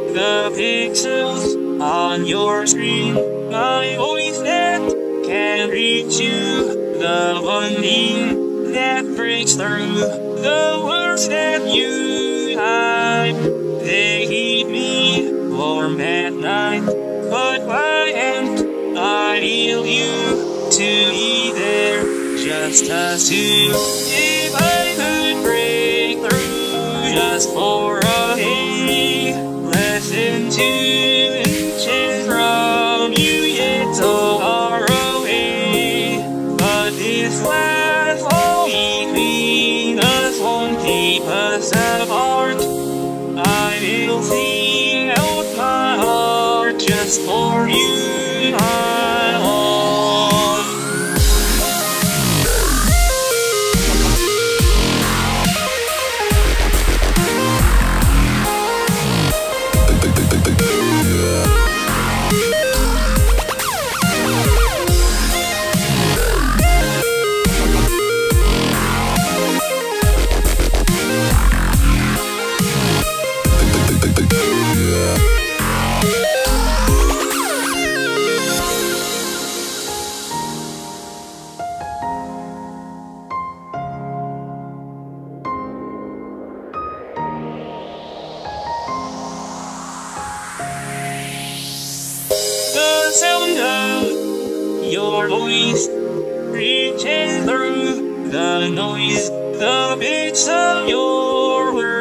the pixels on your screen. My voice that can reach you, the bonding that breaks through the words that you hide. They keep me warm at night, but why can't I feel you to be there, just us two? If I could break through just for a day, less than 2 inches from you, yet so far away. But this last wall between us won't keep us apart. I will sing out my heart just for you, my love. The sound of your voice reaches through the noise, the pitch of your words.